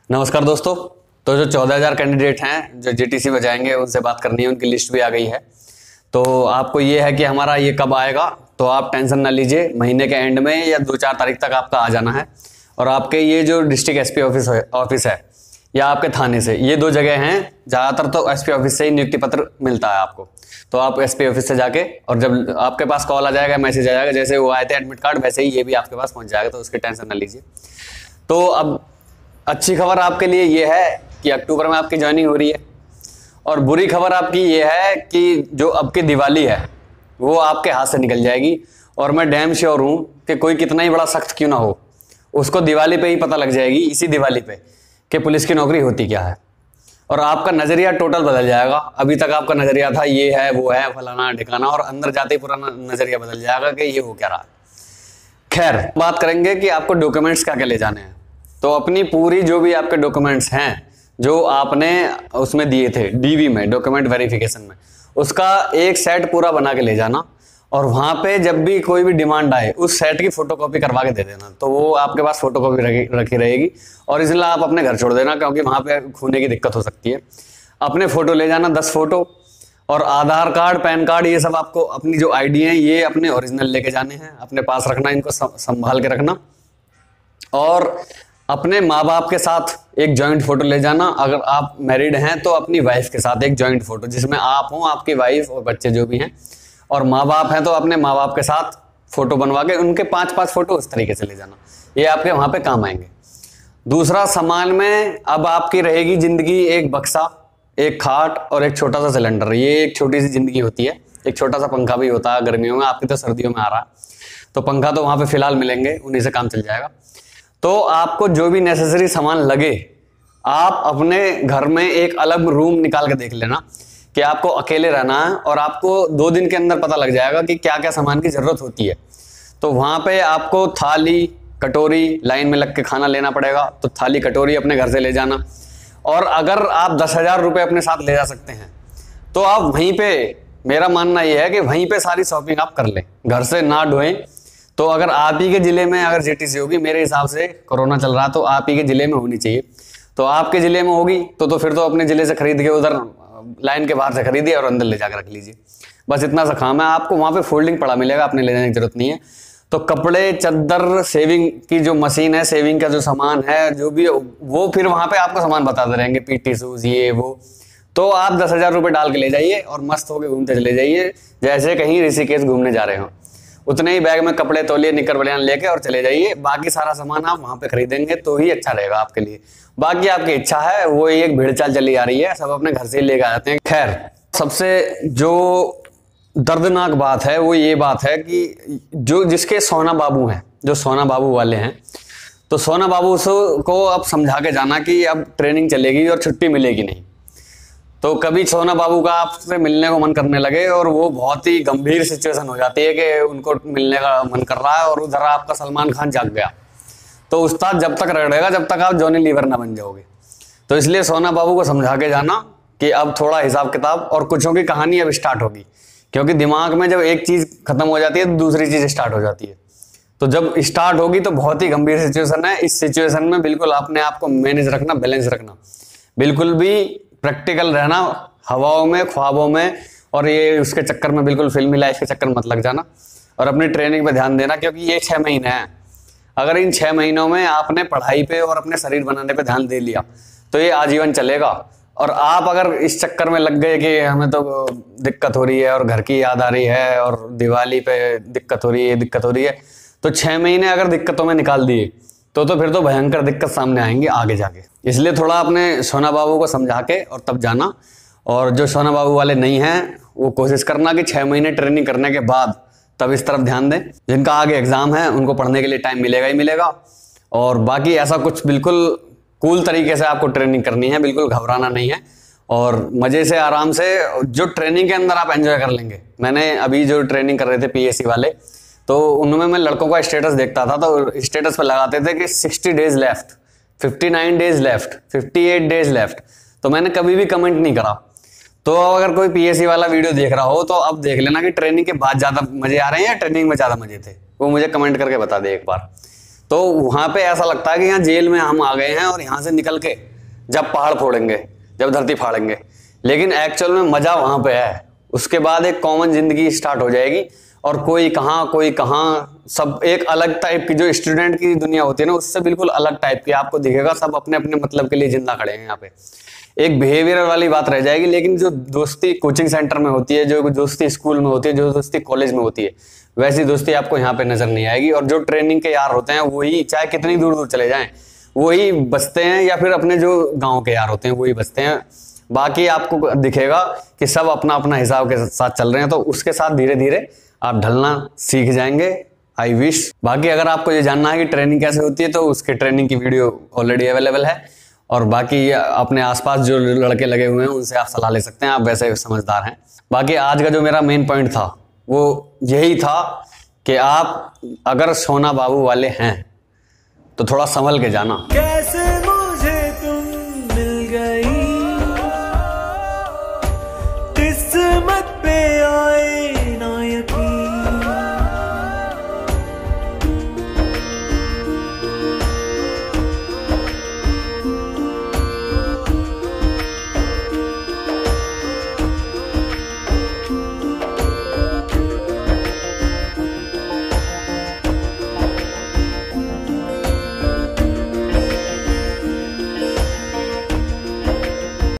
नमस्कार दोस्तों। तो जो 14,000 कैंडिडेट हैं जो जीटीसी में जाएंगे उनसे बात करनी है, उनकी लिस्ट भी आ गई है। तो आपको ये है कि हमारा ये कब आएगा, तो आप टेंशन ना लीजिए, महीने के एंड में या 2-4 तारीख तक आपका आ जाना है। और आपके ये जो डिस्ट्रिक्ट एसपी ऑफिस है या आपके थाने से, ये 2 जगह हैं। ज़्यादातर तो एसपी ऑफिस से ही नियुक्ति पत्र मिलता है आपको। तो आप एसपी ऑफिस से जाके, और जब आपके पास कॉल आ जाएगा, मैसेज आ जाएगा, जैसे वो आए थे एडमिट कार्ड वैसे ही ये भी आपके पास पहुंच जाएगा, तो उसकी टेंशन ना लीजिए। तो अब अच्छी खबर आपके लिए ये है कि अक्टूबर में आपकी ज्वाइनिंग हो रही है, और बुरी खबर आपकी ये है कि जो अब की दिवाली है वो आपके हाथ से निकल जाएगी। और मैं डैम श्योर हूं कि कोई कितना ही बड़ा सख्त क्यों ना हो, उसको दिवाली पे ही पता लग जाएगी, इसी दिवाली पे, कि पुलिस की नौकरी होती क्या है। और आपका नजरिया टोटल बदल जाएगा। अभी तक आपका नजरिया था ये है वो है फलाना ठिकाना, और अंदर जाते ही पुराना नजरिया बदल जाएगा कि ये हो क्या रहा। खैर, बात करेंगे कि आपको डॉक्यूमेंट्स क्या क्या ले जाने हैं। तो अपनी पूरी जो भी आपके डॉक्यूमेंट्स हैं जो आपने उसमें दिए थे डीवी में, डॉक्यूमेंट वेरिफिकेशन में, उसका एक सेट पूरा बना के ले जाना। और वहां पे जब भी कोई भी डिमांड आए उस सेट की फोटोकॉपी करवा के दे देना, तो वो आपके पास फोटोकॉपी रखी रहेगी। और इसलिए आप अपने घर छोड़ देना, क्योंकि वहां पे खोने की दिक्कत हो सकती है। अपने फोटो ले जाना, 10 फोटो, और आधार कार्ड, पैन कार्ड, ये सब आपको, अपनी जो आईडी है ये अपने ओरिजिनल लेके जाने हैं, अपने पास रखना, इनको संभाल के रखना। और अपने माँ बाप के साथ एक जॉइंट फोटो ले जाना। अगर आप मैरिड हैं तो अपनी वाइफ के साथ एक जॉइंट फोटो, जिसमें आप हो, आपकी वाइफ और बच्चे जो भी हैं, और माँ बाप हैं तो अपने माँ बाप के साथ फोटो बनवा के उनके 5-5 फोटो उस तरीके से ले जाना। ये आपके वहां पे काम आएंगे। दूसरा, सामान में अब आपकी रहेगी जिंदगी एक बक्सा, एक खाट और एक छोटा सा सिलेंडर। ये एक छोटी सी जिंदगी होती है। एक छोटा सा पंखा भी होता है गर्मियों में, आपकी तो सर्दियों में आ रहा है, तो पंखा तो वहां पे फिलहाल मिलेंगे, उन्हीं से काम चल जाएगा। तो आपको जो भी नेसेसरी सामान लगे, आप अपने घर में एक अलग रूम निकाल के देख लेना कि आपको अकेले रहना है, और आपको 2 दिन के अंदर पता लग जाएगा कि क्या क्या सामान की जरूरत होती है। तो वहां पे आपको थाली, कटोरी, लाइन में लग के खाना लेना पड़ेगा, तो थाली कटोरी अपने घर से ले जाना। और अगर आप 10,000 रुपये अपने साथ ले जा सकते हैं तो आप वहीं पे, मेरा मानना यह है कि वहीं पे सारी शॉपिंग आप कर लें, घर से ना ढोएं। तो अगर आप ही के जिले में अगर जीटीसी होगी, मेरे हिसाब से कोरोना चल रहा तो आप ही के जिले में होनी चाहिए, तो आपके जिले में होगी तो फिर तो अपने जिले से खरीद के उधर लाइन के बाहर से खरीदिए और अंदर ले जाकर रख लीजिए। बस इतना सा काम है। आपको वहां पे फोल्डिंग पड़ा मिलेगा, आपने ले जाने की जरूरत नहीं है। तो कपड़े, चद्दर, सेविंग की जो मशीन है, सेविंग का जो सामान है, जो भी, वो फिर वहां पे आपको सामान बताते रहेंगे, पीटी शूज, ये वो। तो आप 10,000 रुपये डाल के ले जाइए और मस्त होकर घूमते चले जाइए, जैसे कहीं ऋषिकेश घूमने जा रहे हो। उतने ही बैग में कपड़े, तौलिए, निकर, बनियान लेके और चले जाइए। बाकी सारा सामान आप वहां पे खरीदेंगे तो ही अच्छा रहेगा आपके लिए। बाकी आपकी इच्छा है, वो एक भीड़ चाल चली आ रही है, सब अपने घर से ही लेके आ जाते हैं। खैर, सबसे जो दर्दनाक बात है वो ये बात है कि जो जिसके सोना बाबू हैं, जो सोना बाबू वाले हैं, तो सोना बाबू को अब समझा के जाना कि अब ट्रेनिंग चलेगी और छुट्टी मिलेगी नहीं। तो कभी सोना बाबू का आपसे मिलने को मन करने लगे और वो बहुत ही गंभीर सिचुएशन हो जाती है कि उनको मिलने का मन कर रहा है, और उधर आपका सलमान खान जाग गया, तो उस्ताद जब तक रगड़ेगा जब तक आप जॉनी लीवर ना बन जाओगे। तो इसलिए सोना बाबू को समझा के जाना कि अब थोड़ा हिसाब किताब, और कुछों की कहानी अब स्टार्ट होगी, क्योंकि दिमाग में जब एक चीज खत्म हो जाती है तो दूसरी चीज स्टार्ट हो जाती है। तो जब स्टार्ट होगी तो बहुत ही गंभीर सिचुएशन है। इस सिचुएशन में बिल्कुल अपने आप को मैनेज रखना, बैलेंस रखना, बिल्कुल भी प्रैक्टिकल रहना, हवाओं में, ख्वाबों में, और ये उसके चक्कर में, बिल्कुल फिल्मी लाइफ के चक्कर मत लग जाना, और अपनी ट्रेनिंग पे ध्यान देना, क्योंकि ये 6 महीने हैं। अगर इन 6 महीनों में आपने पढ़ाई पे और अपने शरीर बनाने पे ध्यान दे लिया तो ये आजीवन चलेगा। और आप अगर इस चक्कर में लग गए कि हमें तो दिक्कत हो रही है और घर की याद आ रही है और दिवाली पे दिक्कत हो रही है, दिक्कत हो रही है, तो 6 महीने अगर दिक्कतों में निकाल दिए तो फिर तो भयंकर दिक्कत सामने आएंगी आगे जाके। इसलिए थोड़ा अपने सोना बाबू को समझा के और तब जाना। और जो सोना बाबू वाले नहीं हैं वो कोशिश करना कि 6 महीने ट्रेनिंग करने के बाद तब इस तरफ ध्यान दें। जिनका आगे एग्जाम है उनको पढ़ने के लिए टाइम मिलेगा ही मिलेगा। और बाकी ऐसा कुछ बिल्कुल कूल तरीके से आपको ट्रेनिंग करनी है, बिल्कुल घबराना नहीं है, और मजे से, आराम से, जो ट्रेनिंग के अंदर आप एंजॉय कर लेंगे। मैंने अभी जो ट्रेनिंग कर रहे थे पीएससी वाले, तो उनमें मैं लड़कों का स्टेटस देखता था, तो स्टेटस पर लगाते थे कि 60 days left, 59 days left, 58 days left. तो मैंने कभी भी कमेंट नहीं करा। तो अगर कोई पीएससी वाला वीडियो देख रहा हो तो अब देख लेना कि ट्रेनिंग के बाद ज्यादा मजे आ रहे हैं या ट्रेनिंग में ज्यादा मजे थे, वो मुझे कमेंट करके बता दे एक बार। तो वहां पे ऐसा लगता है कि यहाँ जेल में हम आ गए हैं और यहाँ से निकल के जब पहाड़ फोड़ेंगे, जब धरती फाड़ेंगे। लेकिन एक्चुअल में मजा वहां पे है। उसके बाद एक कॉमन जिंदगी स्टार्ट हो जाएगी और कोई कहाँ, सब एक अलग टाइप की, जो स्टूडेंट की दुनिया होती है ना, उससे बिल्कुल अलग टाइप की आपको दिखेगा। सब अपने अपने मतलब के लिए जिंदा खड़े हैं यहाँ पे। एक बिहेवियर वाली बात रह जाएगी, लेकिन जो दोस्ती कोचिंग सेंटर में होती है, जो दोस्ती स्कूल में होती है, जो दोस्ती कॉलेज में होती है, वैसी दोस्ती आपको यहाँ पे नजर नहीं आएगी। और जो ट्रेनिंग के यार होते हैं वही, चाहे कितनी दूर दूर चले जाएं, वही बचते हैं, या फिर अपने जो गाँव के यार होते हैं वही बचते हैं। बाकी आपको दिखेगा कि सब अपना अपना हिसाब के साथ चल रहे हैं। तो उसके साथ धीरे धीरे आप ढलना सीख जाएंगे, आई विश। बाकी अगर आपको ये जानना है कि ट्रेनिंग कैसे होती है, तो उसके ट्रेनिंग की वीडियो ऑलरेडी अवेलेबल है। और बाकी अपने आसपास जो लड़के लगे हुए हैं उनसे आप सलाह ले सकते हैं, आप वैसे समझदार हैं। बाकी आज का जो मेरा मेन पॉइंट था वो यही था कि आप अगर सोना बाबू वाले हैं तो थोड़ा संभल के जाना।